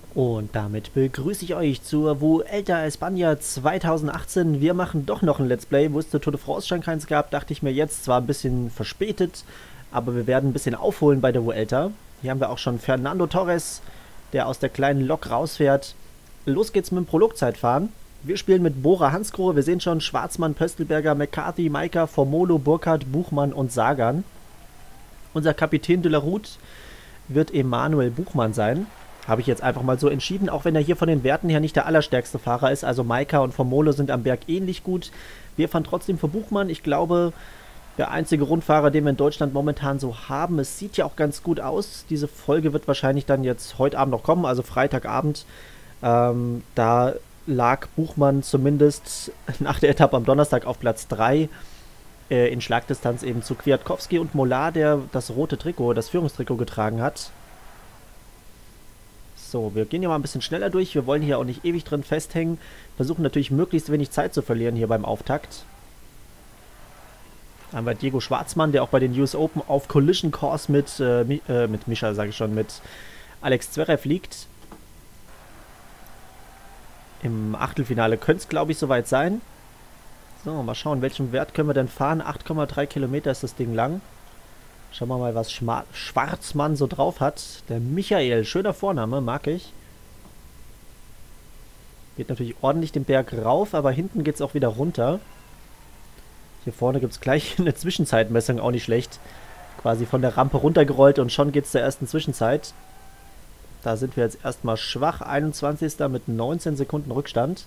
Und damit begrüße ich euch zur Vuelta a España 2018. Wir machen doch noch ein Let's Play, wo es zur Tour de France schon keins gab. Dachte ich mir jetzt, zwar ein bisschen verspätet, aber wir werden ein bisschen aufholen bei der Vuelta. Hier haben wir auch schon Fernando Torres, der aus der kleinen Lok rausfährt. Los geht's mit dem Prologzeitfahren. Wir spielen mit Bora Hansgrohe. Wir sehen schon Schwarzmann, Pöstelberger, McCarthy, Maika, Formolo, Burkhardt, Buchmann und Sagan. Unser Kapitän de la Route wird Emanuel Buchmann sein. Habe ich jetzt einfach mal so entschieden, auch wenn er hier von den Werten her nicht der allerstärkste Fahrer ist. Also Maika und Formolo sind am Berg ähnlich gut. Wir fahren trotzdem für Buchmann. Ich glaube, der einzige Rundfahrer, den wir in Deutschland momentan so haben. Es sieht ja auch ganz gut aus. Diese Folge wird wahrscheinlich dann jetzt heute Abend noch kommen, also Freitagabend. Da lag Buchmann zumindest nach der Etappe am Donnerstag auf Platz 3 in Schlagdistanz eben zu Kwiatkowski und Mollard, der das rote Trikot, das Führungstrikot getragen hat. So, wir gehen hier mal ein bisschen schneller durch. Wir wollen hier auch nicht ewig drin festhängen. Versuchen natürlich möglichst wenig Zeit zu verlieren hier beim Auftakt. Dann haben wir Diego Schwartzmann, der auch bei den US Open auf Collision Course mit Mischa, sage ich schon, mit Alex Zverev liegt. Im Achtelfinale könnte es, glaube ich, soweit sein. So, mal schauen, welchen Wert können wir denn fahren. 8,3 Kilometer ist das Ding lang. Schauen wir mal, was Schwarzmann so drauf hat. Der Michael, schöner Vorname, mag ich. Geht natürlich ordentlich den Berg rauf, aber hinten geht es auch wieder runter. Hier vorne gibt es gleich eine Zwischenzeitmessung, auch nicht schlecht. Quasi von der Rampe runtergerollt und schon geht es zur ersten Zwischenzeit. Da sind wir jetzt erstmal schwach. 21. mit 19 Sekunden Rückstand.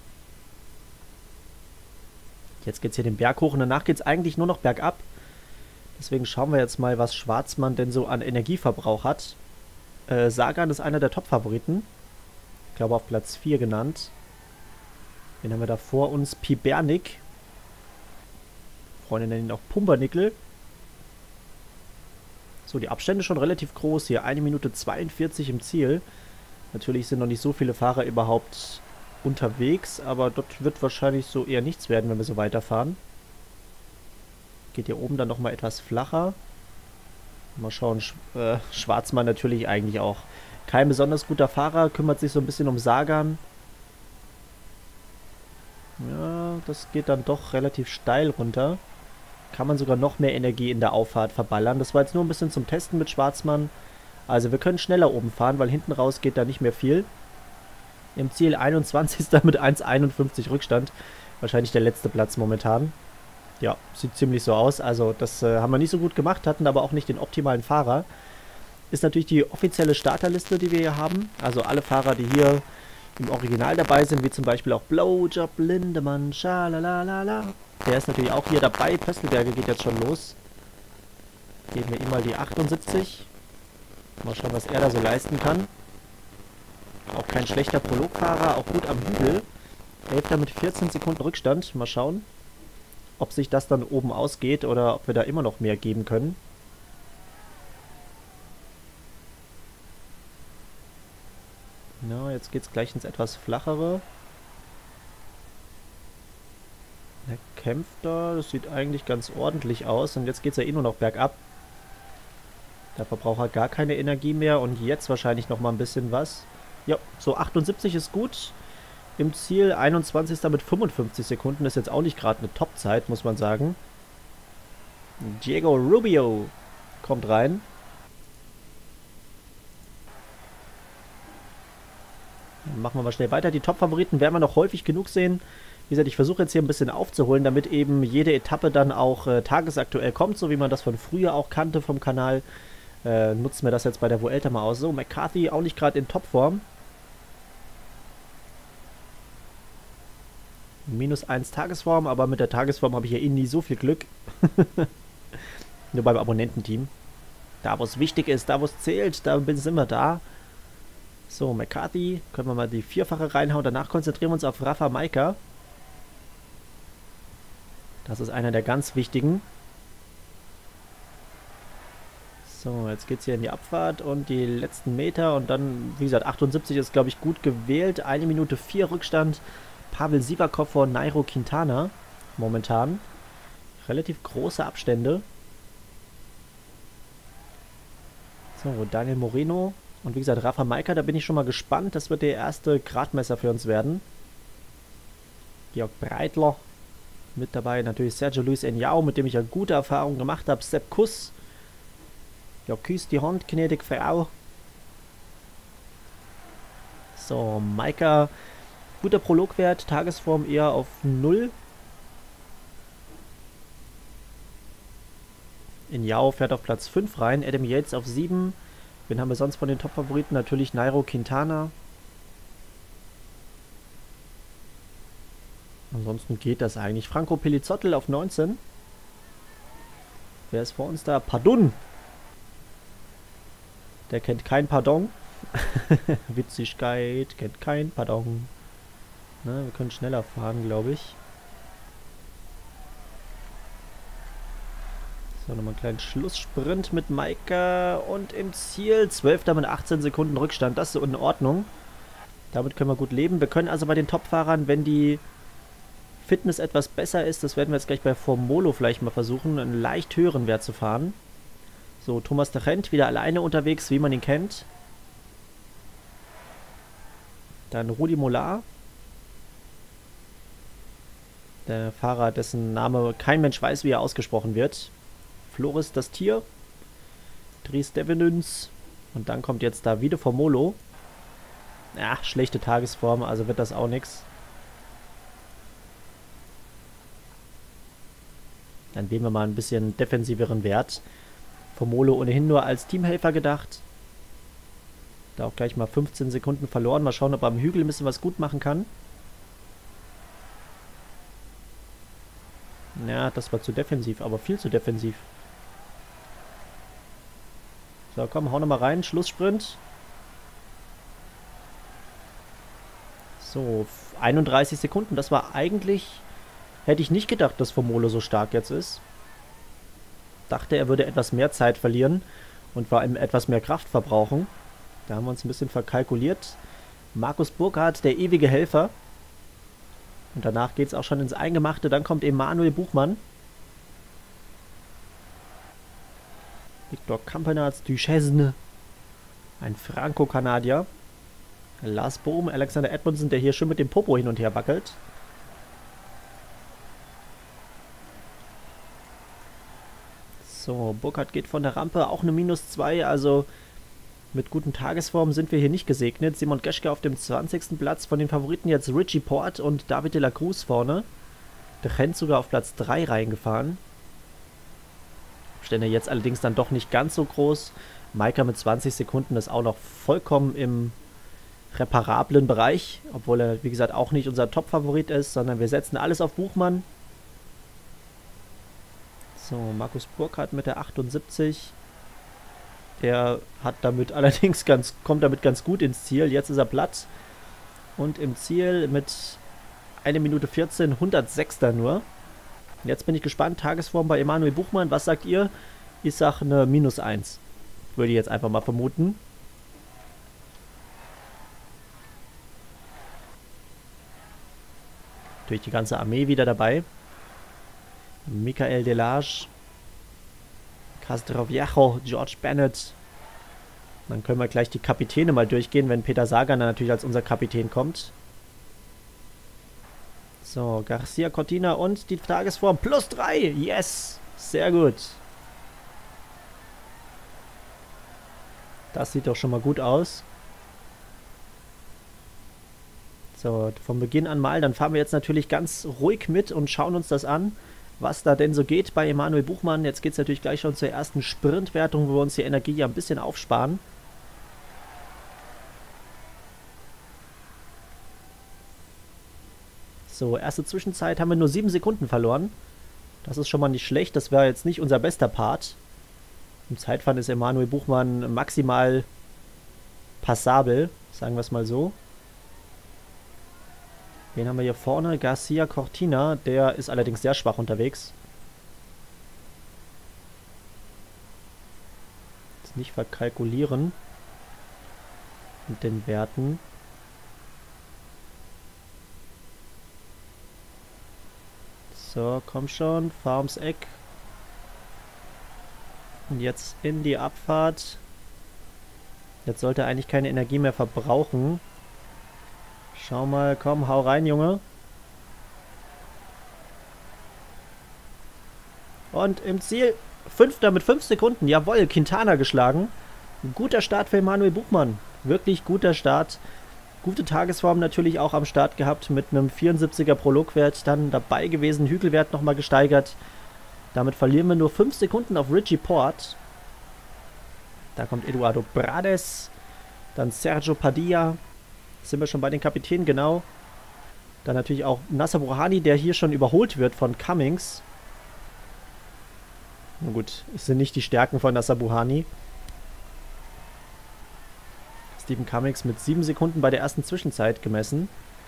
Jetzt geht es hier den Berg hoch und danach geht es eigentlich nur noch bergab. Deswegen schauen wir jetzt mal, was Schwarzmann denn so an Energieverbrauch hat. Sagan ist einer der Top-Favoriten. Ich glaube auf Platz 4 genannt. Den haben wir da vor uns. Pibernik. Freunde nennen ihn auch Pumpernickel. So, die Abstände schon relativ groß hier. 1 Minute 42 im Ziel. Natürlich sind noch nicht so viele Fahrer überhaupt unterwegs, aber dort wird wahrscheinlich so eher nichts werden, wenn wir so weiterfahren. Geht hier oben dann nochmal etwas flacher. Mal schauen, Schwarzmann natürlich eigentlich auch kein besonders guter Fahrer, kümmert sich so ein bisschen um Sagan. Ja, das geht dann doch relativ steil runter. Kann man sogar noch mehr Energie in der Auffahrt verballern. Das war jetzt nur ein bisschen zum Testen mit Schwarzmann. Also wir können schneller oben fahren, weil hinten raus geht da nicht mehr viel. Im Ziel 21. mit 1,51 Rückstand. Wahrscheinlich der letzte Platz momentan. Ja, sieht ziemlich so aus. Also das haben wir nicht so gut gemacht, hatten aber auch nicht den optimalen Fahrer. Ist natürlich die offizielle Starterliste, die wir hier haben. Also alle Fahrer, die hier im Original dabei sind, wie zum Beispiel auch Blowjob Lindemann, schalalalala. Der ist natürlich auch hier dabei. Pöstelberger geht jetzt schon los. Geben wir ihm mal die 78. Mal schauen, was er da so leisten kann. Auch kein schlechter Prologfahrer, auch gut am Hügel. 11. mit 14 Sekunden Rückstand. Mal schauen, ob sich das dann oben ausgeht oder ob wir da immer noch mehr geben können. Na, jetzt geht es gleich ins etwas flachere. Er kämpft da, das sieht eigentlich ganz ordentlich aus. Und jetzt geht es ja eh nur noch bergab. Da verbraucht er gar keine Energie mehr und jetzt wahrscheinlich noch mal ein bisschen was. Ja, so 78 ist gut. Im Ziel 21. mit 55 Sekunden ist jetzt auch nicht gerade eine Top-Zeit, muss man sagen. Diego Rubio kommt rein. Dann machen wir mal schnell weiter. Die Top-Favoriten werden wir noch häufig genug sehen. Wie gesagt, ich versuche jetzt hier ein bisschen aufzuholen, damit eben jede Etappe dann auch tagesaktuell kommt, so wie man das von früher auch kannte vom Kanal. Nutzen wir das jetzt bei der Vuelta mal aus. So, McCarthy auch nicht gerade in Topform. -1 Tagesform, aber mit der Tagesform habe ich ja eh nie so viel Glück. Nur beim Abonnententeam. Da, wo es wichtig ist, da, wo es zählt, da sind wir da. So, McCarthy, können wir mal die Vierfache reinhauen. Danach konzentrieren wir uns auf Rafa Maika. Das ist einer der ganz wichtigen. So, jetzt geht es hier in die Abfahrt und die letzten Meter. Und dann, wie gesagt, 78 ist, glaube ich, gut gewählt. 1 Minute 4 Rückstand. Pavel Sivakov vor Nairo Quintana. Momentan. Relativ große Abstände. So, Daniel Moreno Und wie gesagt, Rafa Maika, da bin ich schon mal gespannt. Das wird der erste Gradmesser für uns werden. Georg Breitler mit dabei. Natürlich Sergio Luis Enyao, mit dem ich ja gute Erfahrungen gemacht habe. Sepp Kuss. Ja, küsst die Hand, gnädige Frau. So, Maika. Guter Prologwert. Tagesform eher auf 0. Enyao fährt auf Platz 5 rein. Adam Yates auf 7. Wen haben wir sonst von den Top-Favoriten? Natürlich Nairo Quintana. Ansonsten geht das eigentlich. Franco Pellizzottel auf 19. Wer ist vor uns da? Pardon. Der kennt kein Pardon. Witzigkeit kennt kein Pardon. Na, wir können schneller fahren, glaube ich. So, nochmal einen kleinen Schlusssprint mit Maika und im Ziel 12. mit 18 Sekunden Rückstand. Das ist in Ordnung. Damit können wir gut leben. Wir können also bei den Top-Fahrern, wenn die Fitness etwas besser ist, das werden wir jetzt gleich bei Formolo vielleicht mal versuchen, einen leicht höheren Wert zu fahren. So, Thomas de Gendt wieder alleine unterwegs, wie man ihn kennt. Dann Rudi Mollard. Der Fahrer, dessen Name kein Mensch weiß, wie er ausgesprochen wird. Floris das Tier. Dries Devenüns. Und dann kommt jetzt Davide Formolo. Ja, schlechte Tagesform, also wird das auch nichts. Dann wählen wir mal ein bisschen defensiveren Wert. Formolo ohnehin nur als Teamhelfer gedacht. Da auch gleich mal 15 Sekunden verloren. Mal schauen, ob er am Hügel ein bisschen was gut machen kann. Ja, das war zu defensiv, aber viel zu defensiv. So, komm, hau nochmal rein. Schlusssprint. So, 31 Sekunden. Das war eigentlich... Hätte ich nicht gedacht, dass Formolo so stark jetzt ist. Dachte, er würde etwas mehr Zeit verlieren und vor allem etwas mehr Kraft verbrauchen. Da haben wir uns ein bisschen verkalkuliert. Markus Burkhardt, der ewige Helfer. Und danach geht es auch schon ins Eingemachte. Dann kommt Emanuel Buchmann. Victor Campenaerts Duchesne. Ein Franco-Kanadier. Lars Bohm, Alexander Edmondson, der hier schön mit dem Popo hin und her wackelt. So, Burkhardt geht von der Rampe, auch eine -2, also mit guten Tagesformen sind wir hier nicht gesegnet. Simon Geschke auf dem 20. Platz, von den Favoriten jetzt Richie Porte und David de la Cruz vorne. Der Gendt sogar auf Platz 3 reingefahren. Stände jetzt allerdings dann doch nicht ganz so groß. Maika mit 20 Sekunden ist auch noch vollkommen im reparablen Bereich, obwohl er, wie gesagt, auch nicht unser Top-Favorit ist, sondern wir setzen alles auf Buchmann. So, Markus Burkhardt mit der 78. Der hat damit allerdings kommt damit ganz gut ins Ziel. Jetzt ist er platt. Und im Ziel mit 1 Minute 14, 106. nur. Jetzt bin ich gespannt. Tagesform bei Emanuel Buchmann. Was sagt ihr? Ich sage eine -1. Würde ich jetzt einfach mal vermuten. Natürlich die ganze Armee wieder dabei. Michael Delage, Castroviajo, George Bennett. Dann können wir gleich die Kapitäne mal durchgehen, wenn Peter Sagan dann natürlich als unser Kapitän kommt. So, Garcia Cortina und die Tagesform +3. Yes! Sehr gut. Das sieht doch schon mal gut aus. So, von Beginn an mal. Dann fahren wir jetzt natürlich ganz ruhig mit und schauen uns das an, was da denn so geht bei Emanuel Buchmann. Jetzt geht es natürlich gleich schon zur ersten Sprintwertung, wo wir uns die Energie ja ein bisschen aufsparen. So, erste Zwischenzeit haben wir nur 7 Sekunden verloren. Das ist schon mal nicht schlecht. Das wäre jetzt nicht unser bester Part. Im Zeitfahren ist Emanuel Buchmann maximal passabel, sagen wir es mal so. Wen haben wir hier vorne? Garcia Cortina, der ist allerdings sehr schwach unterwegs. Jetzt nicht verkalkulieren mit den Werten. So, komm schon, fahr ums Eck. Und jetzt in die Abfahrt. Jetzt sollte er eigentlich keine Energie mehr verbrauchen. Schau mal, komm, hau rein, Junge. Und im Ziel, Fünfter mit 5 Sekunden. Jawohl, Quintana geschlagen. Ein guter Start für Emanuel Buchmann. Wirklich guter Start. Gute Tagesform natürlich auch am Start gehabt mit einem 74er Prologwert. Dann dabei gewesen, Hügelwert nochmal gesteigert. Damit verlieren wir nur 5 Sekunden auf Richie Porte. Da kommt Eduardo Prades. Dann Sergio Padilla. Sind wir schon bei den Kapitänen, genau. Dann natürlich auch Nasser Brouhani, der hier schon überholt wird von Cummings. Na gut, es sind nicht die Stärken von Nasser Brouhani. Stephen Cummings mit 7 Sekunden bei der ersten Zwischenzeit gemessen.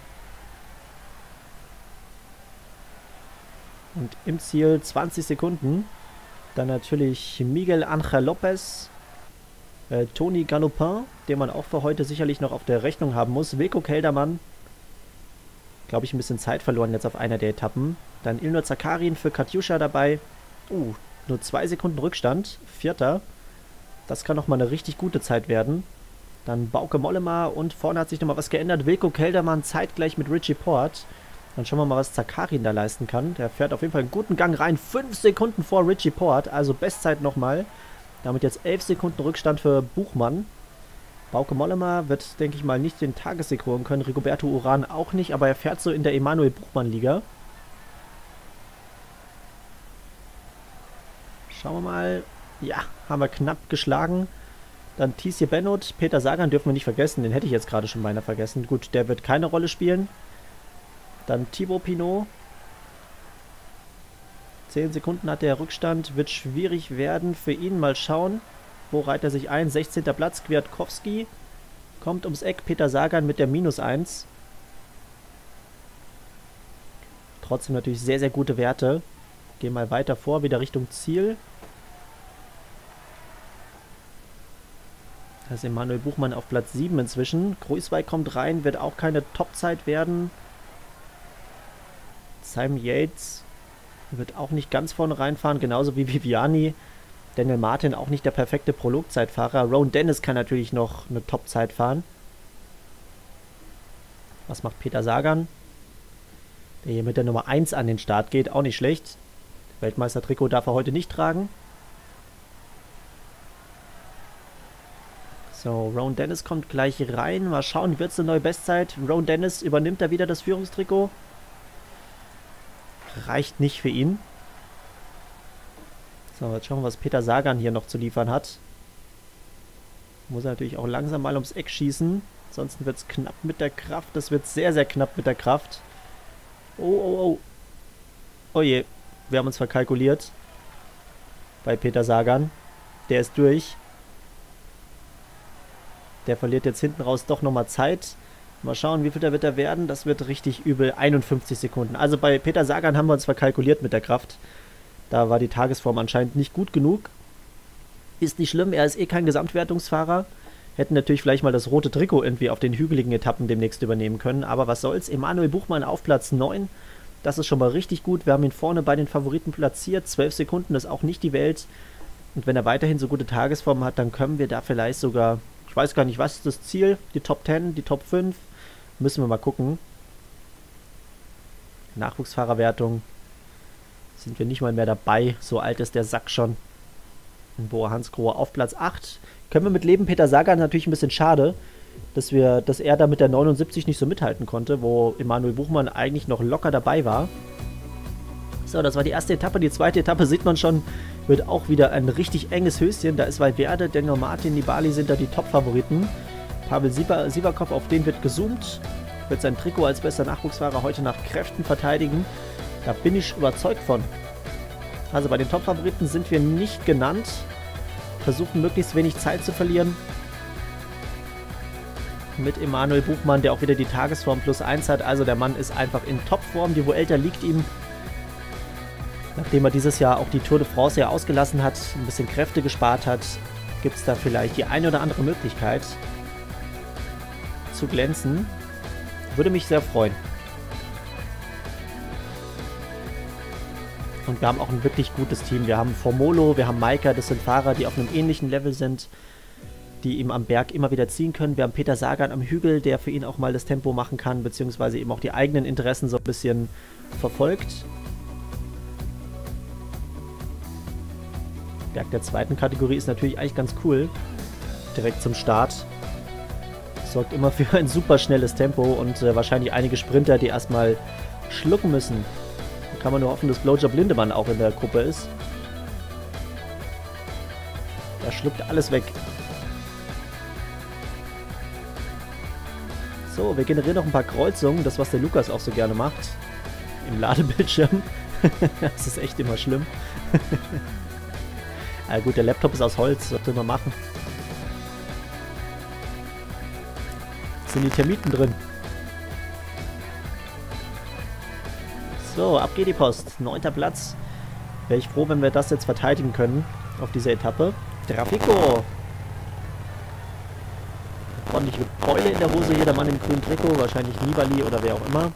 Und im Ziel 20 Sekunden. Dann natürlich Miguel Angel Lopez. Tony Galopin, den man auch für heute sicherlich noch auf der Rechnung haben muss. Wilco Kelderman. Glaube ich, ein bisschen Zeit verloren jetzt auf einer der Etappen. Dann Ilnur Zakarin für Katjuscha dabei. Nur 2 Sekunden Rückstand. 4. Das kann nochmal eine richtig gute Zeit werden. Dann Bauke Mollema und vorne hat sich nochmal was geändert. Wilco Kelderman zeitgleich mit Richie Porte. Dann schauen wir mal, was Zakarin da leisten kann. Der fährt auf jeden Fall einen guten Gang rein. 5 Sekunden vor Richie Porte, also Bestzeit nochmal. Damit jetzt 11 Sekunden Rückstand für Buchmann. Bauke Mollema wird, denke ich mal, nicht den Tagessieg holen können. Rigoberto Uran auch nicht, aber er fährt so in der Emanuel Buchmann-Liga. Schauen wir mal. Ja, haben wir knapp geschlagen. Dann Tiesje Bennett, Peter Sagan dürfen wir nicht vergessen. Den hätte ich jetzt gerade schon beinahe vergessen. Gut, der wird keine Rolle spielen. Dann Thibaut Pinot. 10 Sekunden hat der Rückstand. Wird schwierig werden für ihn. Mal schauen. Wo reiht er sich ein? 16. Platz. Kwiatkowski kommt ums Eck. Peter Sagan mit der -1. Trotzdem natürlich sehr, sehr gute Werte. Gehen mal weiter vor, wieder Richtung Ziel. Da ist Emanuel Buchmann auf Platz 7 inzwischen. Kruijswijk kommt rein, wird auch keine Topzeit werden. Simon Yates wird auch nicht ganz vorne reinfahren, genauso wie Viviani. Daniel Martin auch nicht der perfekte Prologzeitfahrer. Rowan Dennis kann natürlich noch eine Topzeit fahren. Was macht Peter Sagan? Der hier mit der Nummer 1 an den Start geht, auch nicht schlecht. Weltmeistertrikot darf er heute nicht tragen. So, Rowan Dennis kommt gleich rein. Mal schauen, wird es eine neue Bestzeit? Rowan Dennis übernimmt da wieder das Führungstrikot. Reicht nicht für ihn. So, jetzt schauen wir, was Peter Sagan hier noch zu liefern hat. Muss er natürlich auch langsam mal ums Eck schießen. Ansonsten wird es knapp mit der Kraft. Das wird sehr, sehr knapp mit der Kraft. Oh, oh, oh. Oh je. Wir haben uns verkalkuliert. Bei Peter Sagan. Der ist durch. Der verliert jetzt hinten raus doch nochmal Zeit. Mal schauen, wie viel da wird er werden. Das wird richtig übel. 51 Sekunden. Also bei Peter Sagan haben wir uns verkalkuliert mit der Kraft. Da war die Tagesform anscheinend nicht gut genug. Ist nicht schlimm, er ist eh kein Gesamtwertungsfahrer. Hätten natürlich vielleicht mal das rote Trikot irgendwie auf den hügeligen Etappen demnächst übernehmen können. Aber was soll's. Emanuel Buchmann auf Platz 9. Das ist schon mal richtig gut. Wir haben ihn vorne bei den Favoriten platziert. 12 Sekunden ist auch nicht die Welt. Und wenn er weiterhin so gute Tagesform hat, dann können wir da vielleicht sogar... Ich weiß gar nicht, was ist das Ziel? Die Top 10, die Top 5? Müssen wir mal gucken. Nachwuchsfahrerwertung. Sind wir nicht mal mehr dabei. So alt ist der Sack schon. Boah, Hans Grohe auf Platz 8. Können wir mit leben. Peter Sagan natürlich ein bisschen schade, dass er da mit der 79 nicht so mithalten konnte, wo Emanuel Buchmann eigentlich noch locker dabei war. So, das war die erste Etappe. Die zweite Etappe sieht man schon, wird auch wieder ein richtig enges Höschen. Da ist Valverde, Daniel Martin, Nibali sind da die Top-Favoriten. Pavel Sivakov, auf den wird gezoomt. Wird sein Trikot als bester Nachwuchsfahrer heute nach Kräften verteidigen. Da bin ich überzeugt von. Also bei den Top-Favoriten sind wir nicht genannt. Versuchen möglichst wenig Zeit zu verlieren. Mit Emanuel Buchmann, der auch wieder die Tagesform +1 hat. Also der Mann ist einfach in Topform. Die Vuelta liegt ihm. Nachdem er dieses Jahr auch die Tour de France ja ausgelassen hat, ein bisschen Kräfte gespart hat, gibt es da vielleicht die eine oder andere Möglichkeit zu glänzen. Würde mich sehr freuen. Und wir haben auch ein wirklich gutes Team. Wir haben Formolo, wir haben Maika, das sind Fahrer, die auf einem ähnlichen Level sind. die ihm am Berg immer wieder ziehen können. Wir haben Peter Sagan am Hügel, der für ihn auch mal das Tempo machen kann, beziehungsweise eben auch die eigenen Interessen so ein bisschen verfolgt. Berg der zweiten Kategorie ist natürlich eigentlich ganz cool. Direkt zum Start. Sorgt immer für ein super schnelles Tempo und wahrscheinlich einige Sprinter, die erstmal schlucken müssen. Da kann man nur hoffen, dass Blowjob Lindemann auch in der Gruppe ist. Er schluckt alles weg. So, wir generieren noch ein paar Kreuzungen. Das, was der Lukas auch so gerne macht. Im Ladebildschirm. Das ist echt immer schlimm. Aber gut, der Laptop ist aus Holz. Was will man machen? Sind die Termiten drin. So, ab geht die Post. 9. Platz. Wäre ich froh, wenn wir das jetzt verteidigen können auf dieser Etappe. Trafico. Ordentlich mit Beule in der Hose hier, der Mann im grünen Trikot. Wahrscheinlich Nibali oder wer auch immer.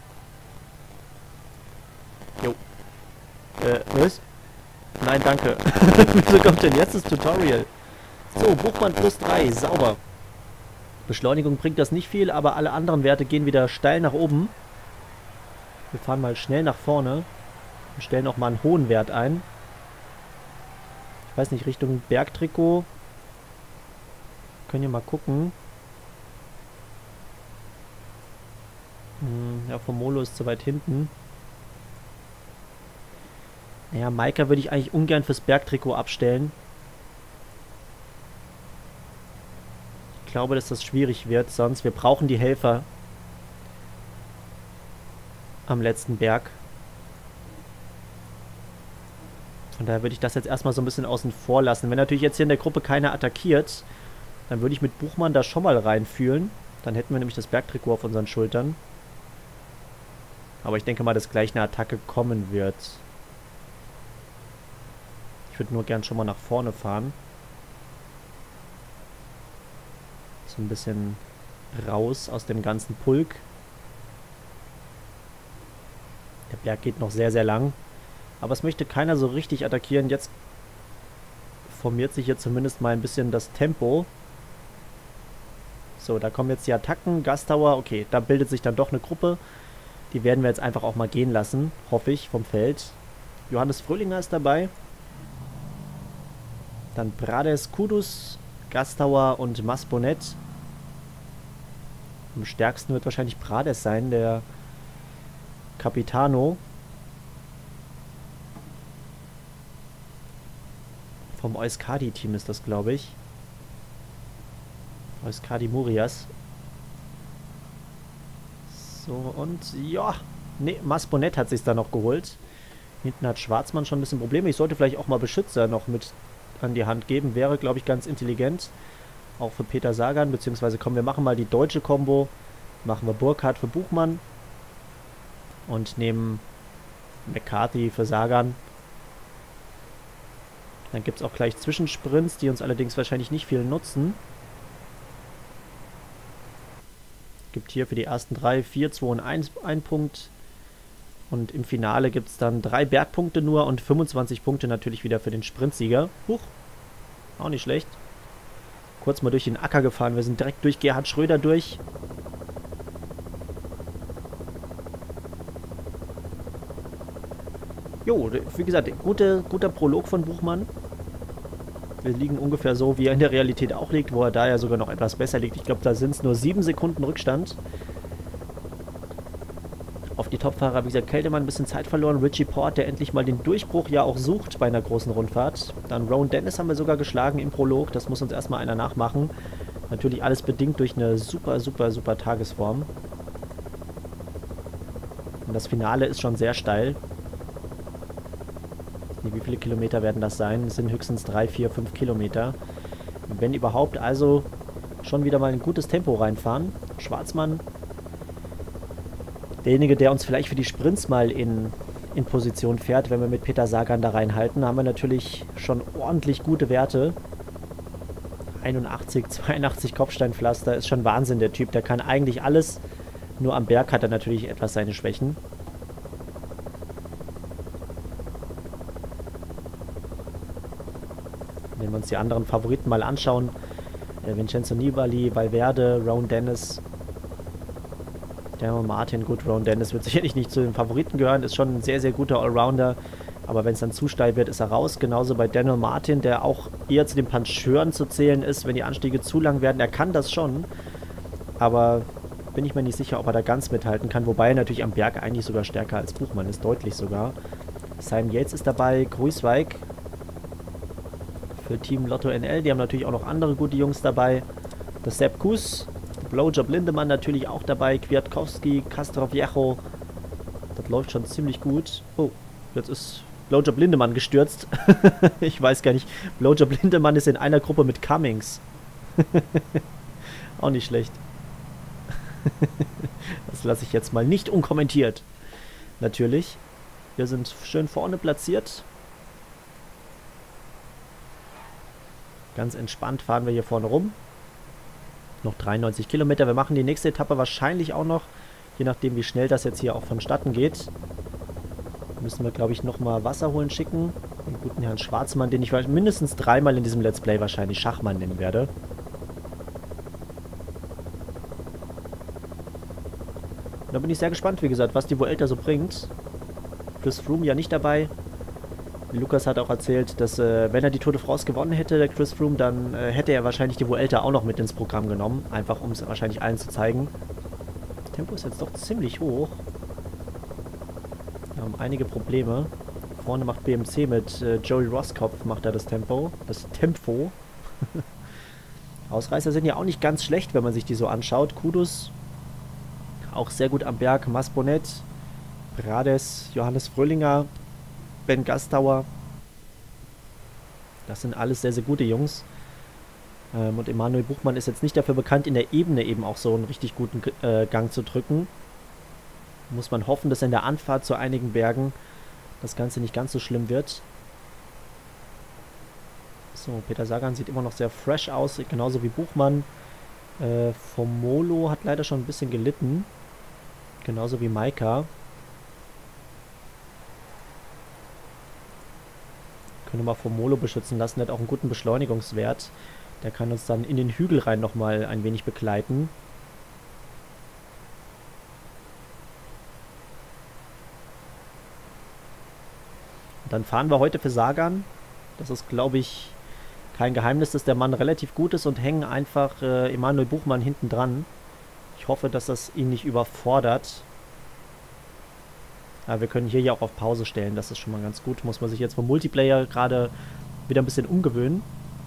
Jo. Was? Nein, danke. Wieso kommt denn jetzt das Tutorial? So, Buchmann plus 3. Sauber. Beschleunigung bringt das nicht viel, aber alle anderen Werte gehen wieder steil nach oben. Wir fahren mal schnell nach vorne und stellen auch mal einen hohen Wert ein. Ich weiß nicht, Richtung Bergtrikot. Können wir mal gucken. Ja, Formolo ist zu weit hinten. Naja, Maika würde ich eigentlich ungern fürs Bergtrikot abstellen. Ich glaube, dass das schwierig wird, sonst wir brauchen die Helfer am letzten Berg. Von daher würde ich das jetzt erstmal so ein bisschen außen vor lassen. Wenn natürlich jetzt hier in der Gruppe keiner attackiert, dann würde ich mit Buchmann da schon mal reinfühlen. Dann hätten wir nämlich das Bergtrikot auf unseren Schultern. Aber ich denke mal, dass gleich eine Attacke kommen wird. Ich würde nur gern schon mal nach vorne fahren. So ein bisschen raus aus dem ganzen Pulk. Der Berg geht noch sehr, sehr lang. Aber es möchte keiner so richtig attackieren. Jetzt formiert sich hier zumindest mal ein bisschen das Tempo. So, da kommen jetzt die Attacken. Gastauer, okay, da bildet sich dann doch eine Gruppe. Die werden wir jetzt einfach auch mal gehen lassen, hoffe ich, vom Feld. Johannes Fröhlinger ist dabei. Dann Prades, Kudus, Gastauer und Masbonet. Am stärksten wird wahrscheinlich Prades sein, der Capitano. Vom Euskadi-Team ist das, glaube ich. Euskadi Murias. So, und ja. Ne, Masbonet hat sich da noch geholt. Hinten hat Schwarzmann schon ein bisschen Probleme. Ich sollte vielleicht auch mal Beschützer noch mit an die Hand geben. Wäre, glaube ich, ganz intelligent. Auch für Peter Sagan. Beziehungsweise, komm, wir machen mal die deutsche Combo. Machen wir Burkhardt für Buchmann. Und nehmen McCarthy für Sagan. Dann gibt es auch gleich Zwischensprints, die uns allerdings wahrscheinlich nicht viel nutzen. Gibt hier für die ersten 3, 4, 2 und 1 einen Punkt. Und im Finale gibt es dann 3 Bergpunkte nur und 25 Punkte natürlich wieder für den Sprintsieger. Huch, auch nicht schlecht. Kurz mal durch den Acker gefahren. Wir sind direkt durch Gerhard Schröder durch. Jo, wie gesagt, guter Prolog von Buchmann. Wir liegen ungefähr so, wie er in der Realität auch liegt, wo er da ja sogar noch etwas besser liegt. Ich glaube, da sind es nur 7 Sekunden Rückstand. Auf die Topfahrer, wie gesagt, Keldermann ein bisschen Zeit verloren. Richie Port, der endlich mal den Durchbruch ja auch sucht bei einer großen Rundfahrt. Dann Rowan Dennis haben wir sogar geschlagen im Prolog. Das muss uns erstmal einer nachmachen. Natürlich alles bedingt durch eine super Tagesform. Und das Finale ist schon sehr steil. Wie viele Kilometer werden das sein? Es sind höchstens 3, 4, 5 Kilometer. Wenn überhaupt, also schon wieder mal ein gutes Tempo reinfahren. Schwarzmann, derjenige, der uns vielleicht für die Sprints mal in Position fährt, wenn wir mit Peter Sagan da reinhalten, haben wir natürlich schon ordentlich gute Werte. 81, 82 Kopfsteinpflaster, ist schon Wahnsinn, der Typ. Der kann eigentlich alles, nur am Berg hat er natürlich etwas seine Schwächen. Wenn wir uns die anderen Favoriten mal anschauen. Vincenzo Nibali, Valverde, Rowan Dennis, Daniel Martin. Gut, Rowan Dennis wird sicherlich nicht zu den Favoriten gehören, ist schon ein sehr, sehr guter Allrounder. Aber wenn es dann zu steil wird, ist er raus. Genauso bei Daniel Martin, der auch eher zu den Puncheuren zu zählen ist, wenn die Anstiege zu lang werden. Er kann das schon, aber bin ich mir nicht sicher, ob er da ganz mithalten kann. Wobei er natürlich am Berg eigentlich sogar stärker als Buchmann ist, deutlich sogar. Simon Yates ist dabei, Gruiswijk für Team Lotto NL. Die haben natürlich auch noch andere gute Jungs dabei. Der Sepp Kuss, der Blowjob Lindemann natürlich auch dabei, Kwiatkowski, Castroviejo. Das läuft schon ziemlich gut. Oh, jetzt ist Blowjob Lindemann gestürzt. Ich weiß gar nicht. Blowjob Lindemann ist in einer Gruppe mit Cummings. Auch nicht schlecht. Das lasse ich jetzt mal nicht unkommentiert. Natürlich. Wir sind schön vorne platziert. Ganz entspannt fahren wir hier vorne rum. Noch 93 Kilometer. Wir machen die nächste Etappe wahrscheinlich auch noch. Je nachdem, wie schnell das jetzt hier auch vonstatten geht. Müssen wir, glaube ich, nochmal Wasser holen schicken. Den guten Herrn Schwarzmann, den ich mindestens dreimal in diesem Let's Play wahrscheinlich Schachmann nennen werde. Da bin ich sehr gespannt, wie gesagt, was die Vuelta so bringt. Chris Froome ja nicht dabei. Lukas hat auch erzählt, dass wenn er die Tour de France gewonnen hätte, der Chris Froome, dann hätte er wahrscheinlich die Vuelta auch noch mit ins Programm genommen. Einfach, um es wahrscheinlich allen zu zeigen. Das Tempo ist jetzt doch ziemlich hoch. Wir haben einige Probleme. Vorne macht BMC mit Joey Roskopf macht er das Tempo. Das Tempo. Ausreißer sind ja auch nicht ganz schlecht, wenn man sich die so anschaut. Kudus auch sehr gut am Berg. Masbonet, Prades, Johannes Fröhlinger, Ben Gastauer. Das sind alles sehr, sehr gute Jungs. Und Emanuel Buchmann ist jetzt nicht dafür bekannt, in der Ebene eben auch so einen richtig guten Gang zu drücken. Muss man hoffen, dass in der Anfahrt zu einigen Bergen das Ganze nicht ganz so schlimm wird. So, Peter Sagan sieht immer noch sehr fresh aus, genauso wie Buchmann. Formolo hat leider schon ein bisschen gelitten. Genauso wie Maika. Können wir mal Formolo beschützen lassen. Der hat auch einen guten Beschleunigungswert. Der kann uns dann in den Hügel rein nochmal ein wenig begleiten. Und dann fahren wir heute für Sagan. Das ist, glaube ich, kein Geheimnis, dass der Mann relativ gut ist und hängen einfach Emanuel Buchmann hinten dran. Ich hoffe, dass das ihn nicht überfordert. Aber wir können hier ja auch auf Pause stellen. Das ist schon mal ganz gut. Muss man sich jetzt vom Multiplayer gerade wieder ein bisschen umgewöhnen.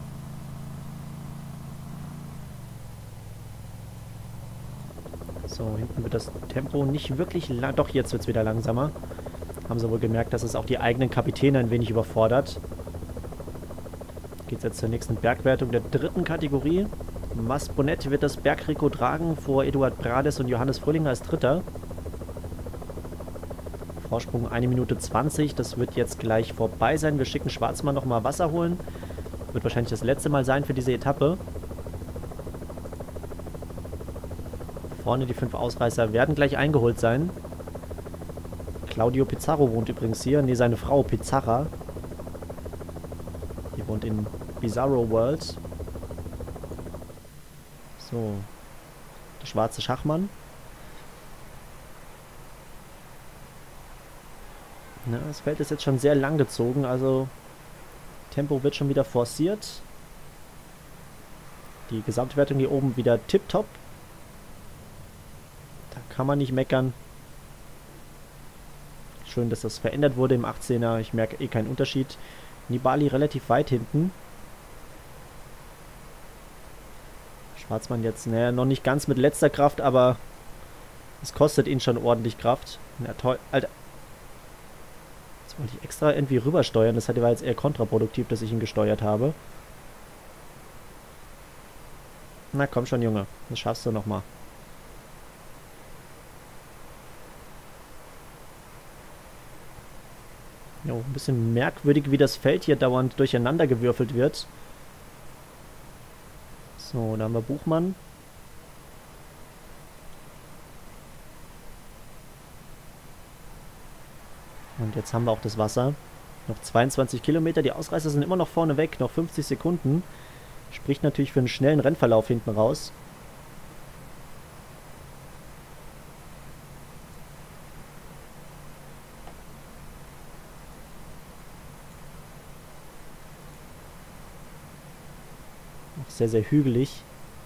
So, hinten wird das Tempo nicht wirklich lang. Doch, jetzt wird es wieder langsamer. Haben sie wohl gemerkt, dass es auch die eigenen Kapitäne ein wenig überfordert. Geht es jetzt zur nächsten Bergwertung der dritten Kategorie. Masbonet wird das Bergtrikot tragen vor Eduard Prades und Johannes Fröhlinger als Dritter. Vorsprung 1 Minute 20. Das wird jetzt gleich vorbei sein. Wir schicken Schwarzmann nochmal Wasser holen. Wird wahrscheinlich das letzte Mal sein für diese Etappe. Vorne die 5 Ausreißer werden gleich eingeholt sein. Claudio Pizarro wohnt übrigens hier. Ne, seine Frau Pizarra. Die wohnt in Bizarro World. So. Der schwarze Schachmann. Na, das Feld ist jetzt schon sehr lang gezogen, also Tempo wird schon wieder forciert. Die Gesamtwertung hier oben wieder tipptopp. Da kann man nicht meckern. Schön, dass das verändert wurde im 18er. Ich merke eh keinen Unterschied. Nibali relativ weit hinten. Schwarzmann jetzt, naja, noch nicht ganz mit letzter Kraft, aber es kostet ihn schon ordentlich Kraft. Na toll, Alter. Jetzt wollte ich extra irgendwie rübersteuern. Das war jetzt eher kontraproduktiv, dass ich ihn gesteuert habe. Na komm schon, Junge. Das schaffst du nochmal. Jo, ein bisschen merkwürdig, wie das Feld hier dauernd durcheinander gewürfelt wird. So, da haben wir Buchmann. Und jetzt haben wir auch das Wasser. Noch 22 Kilometer. Die Ausreißer sind immer noch vorne weg. Noch 50 Sekunden. Spricht natürlich für einen schnellen Rennverlauf hinten raus. Auch sehr, sehr hügelig.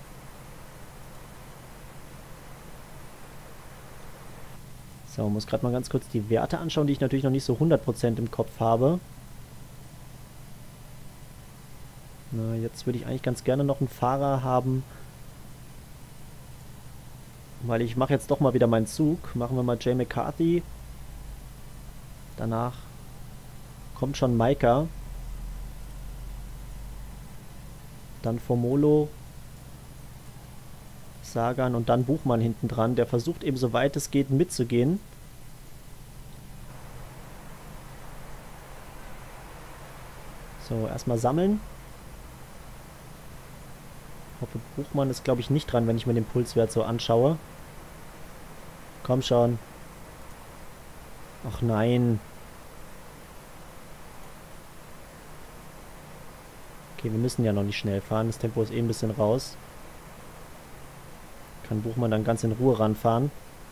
So, muss gerade mal ganz kurz die Werte anschauen, die ich natürlich noch nicht so 100% im Kopf habe. Na, jetzt würde ich eigentlich ganz gerne noch einen Fahrer haben, weil ich mache jetzt doch mal wieder meinen Zug. Machen wir mal Jay McCarthy. Danach kommt schon Maika. Dann Formolo, Sagan und dann Buchmann hinten dran. Der versucht eben, soweit es geht, mitzugehen. So, erstmal sammeln. Hoffe, Buchmann ist, glaube ich, nicht dran, wenn ich mir den Pulswert so anschaue. Komm schon. Ach nein. Okay, wir müssen ja noch nicht schnell fahren. Das Tempo ist eh ein bisschen raus. Kann Buchmann dann ganz in Ruhe ranfahren.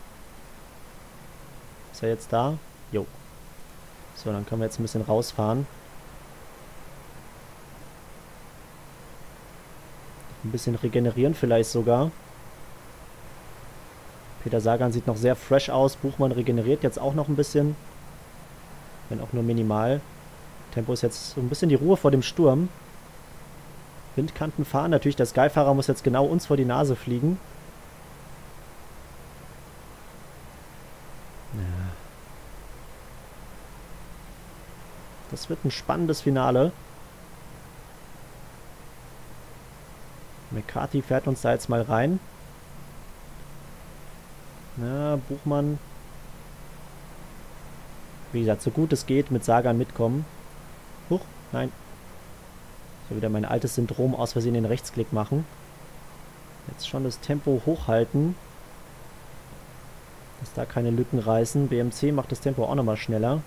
Ist er jetzt da? Jo. So, dann können wir jetzt ein bisschen rausfahren. Ein bisschen regenerieren vielleicht sogar. Peter Sagan sieht noch sehr fresh aus. Buchmann regeneriert jetzt auch noch ein bisschen. Wenn auch nur minimal. Tempo ist jetzt so ein bisschen die Ruhe vor dem Sturm. Windkanten fahren. Natürlich, der Sky-Fahrer muss jetzt genau uns vor die Nase fliegen. Ja. Das wird ein spannendes Finale. McCarthy fährt uns da jetzt mal rein. Ja, Buchmann. Wie gesagt, so gut es geht, mit Sagan mitkommen. Huch, nein. So wieder mein altes Syndrom, aus Versehen den Rechtsklick machen. Jetzt schon das Tempo hochhalten. Dass da keine Lücken reißen. BMC macht das Tempo auch nochmal schneller.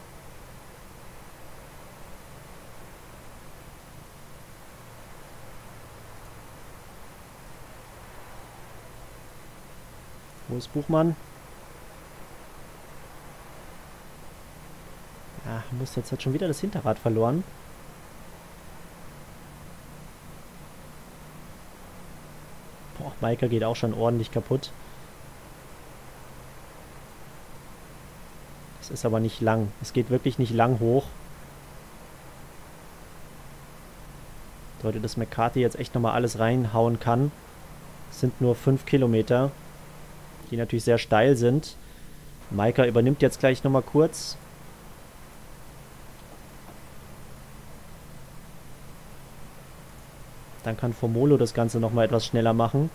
Wo ist Buchmann? Ja, muss jetzt hat schon wieder das Hinterrad verloren. Boah, Maika geht auch schon ordentlich kaputt. Das ist aber nicht lang. Es geht wirklich nicht lang hoch. Bedeutet, dass McCarthy jetzt echt nochmal alles reinhauen kann. Es sind nur 5 Kilometer, die natürlich sehr steil sind. Maika übernimmt jetzt gleich nochmal kurz. Dann kann Formolo das Ganze nochmal etwas schneller machen.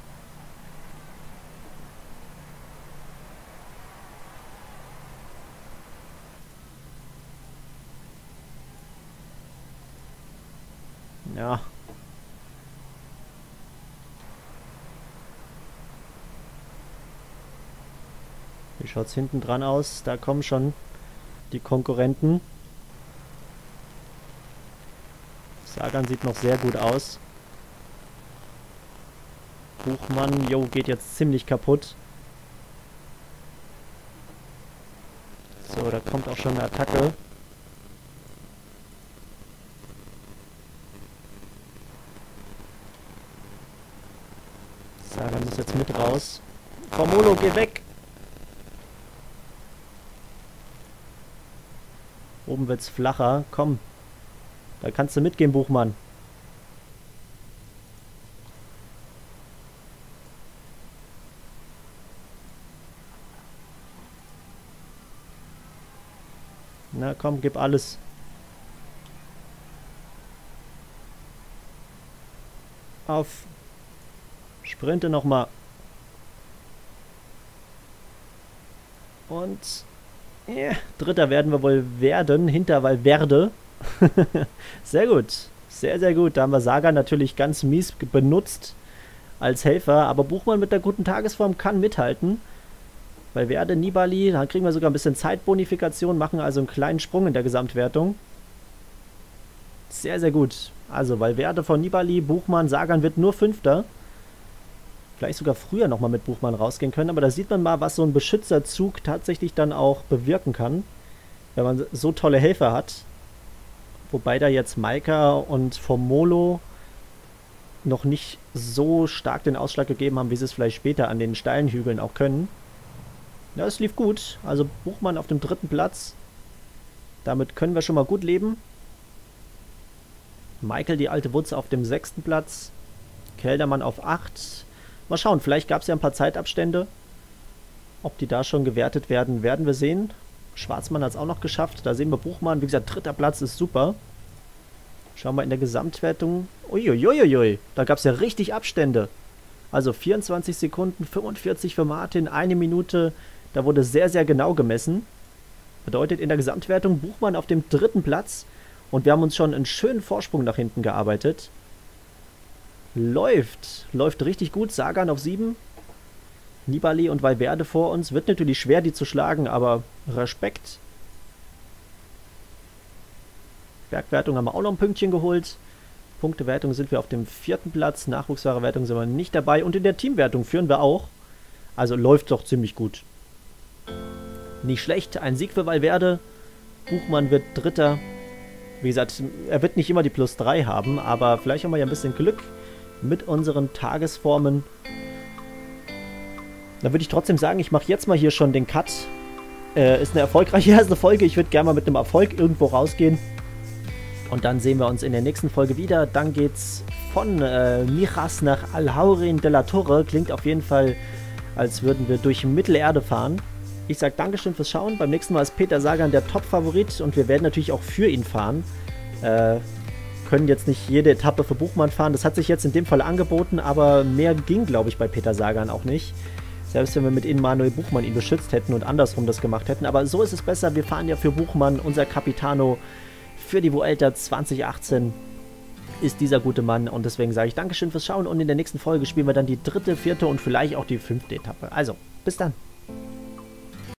Ja. Wie schaut es hinten dran aus? Da kommen schon die Konkurrenten. Sagan sieht noch sehr gut aus. Buchmann, jo, geht jetzt ziemlich kaputt. So, da kommt auch schon eine Attacke. Sagan muss jetzt mit raus. Formolo, geh weg! Oben wird's flacher. Komm. Da kannst du mitgehen, Buchmann. Na komm, gib alles. Auf. Sprinte nochmal. Und Dritter werden wir wohl werden, hinter Valverde. Sehr gut, sehr, sehr gut. Da haben wir Sagan natürlich ganz mies benutzt als Helfer, aber Buchmann mit der guten Tagesform kann mithalten. Valverde, Nibali, da kriegen wir sogar ein bisschen Zeitbonifikation, machen also einen kleinen Sprung in der Gesamtwertung. Sehr, sehr gut. Also Valverde von Nibali, Buchmann, Sagan wird nur Fünfter. Vielleicht sogar früher nochmal mit Buchmann rausgehen können, aber da sieht man mal, was so ein Beschützerzug tatsächlich dann auch bewirken kann, wenn man so tolle Helfer hat. Wobei da jetzt Maika und Formolo noch nicht so stark den Ausschlag gegeben haben, wie sie es vielleicht später an den steilen Hügeln auch können. Ja, es lief gut. Also Buchmann auf dem 3. Platz. Damit können wir schon mal gut leben. Michael, die alte Wutze, auf dem 6. Platz. Keldermann auf 8. Mal schauen, vielleicht gab es ja ein paar Zeitabstände. Ob die da schon gewertet werden, werden wir sehen. Schwarzmann hat es auch noch geschafft. Da sehen wir Buchmann. Wie gesagt, 3. Platz ist super. Schauen wir in der Gesamtwertung. Uiuiuiui, da gab es ja richtig Abstände. Also 24 Sekunden, 45 für Martin, 1 Minute. Da wurde sehr, sehr genau gemessen. Bedeutet in der Gesamtwertung Buchmann auf dem 3. Platz. Und wir haben uns schon einen schönen Vorsprung nach hinten gearbeitet. Läuft richtig gut. Sagan auf 7. Nibali und Valverde vor uns. Wird natürlich schwer, die zu schlagen, aber Respekt. Bergwertung haben wir auch noch ein Pünktchen geholt. Punktewertung sind wir auf dem 4. Platz. Nachwuchsfahrerwertung sind wir nicht dabei. Und in der Teamwertung führen wir auch. Also läuft doch ziemlich gut. Nicht schlecht. Ein Sieg für Valverde. Buchmann wird 3. Wie gesagt, er wird nicht immer die +3 haben, aber vielleicht haben wir ja ein bisschen Glück mit unseren Tagesformen. Da würde ich trotzdem sagen, ich mache jetzt mal hier schon den Cut. Ist eine erfolgreiche erste Folge. Ich würde gerne mal mit einem Erfolg irgendwo rausgehen. Und dann sehen wir uns in der nächsten Folge wieder. Dann geht's von Mijas nach Alhaurin de la Torre. Klingt auf jeden Fall, als würden wir durch Mittelerde fahren. Ich sage Dankeschön fürs Schauen. Beim nächsten Mal ist Peter Sagan der Top-Favorit und wir werden natürlich auch für ihn fahren. Können jetzt nicht jede Etappe für Buchmann fahren. Das hat sich jetzt in dem Fall angeboten, aber mehr ging, glaube ich, bei Peter Sagan auch nicht. Selbst wenn wir mit Manuel Buchmann ihn beschützt hätten und andersrum das gemacht hätten. Aber so ist es besser. Wir fahren ja für Buchmann, unser Capitano. Für die Vuelta 2018 ist dieser gute Mann und deswegen sage ich Dankeschön fürs Schauen und in der nächsten Folge spielen wir dann die 3., 4. und vielleicht auch die 5. Etappe. Also, bis dann.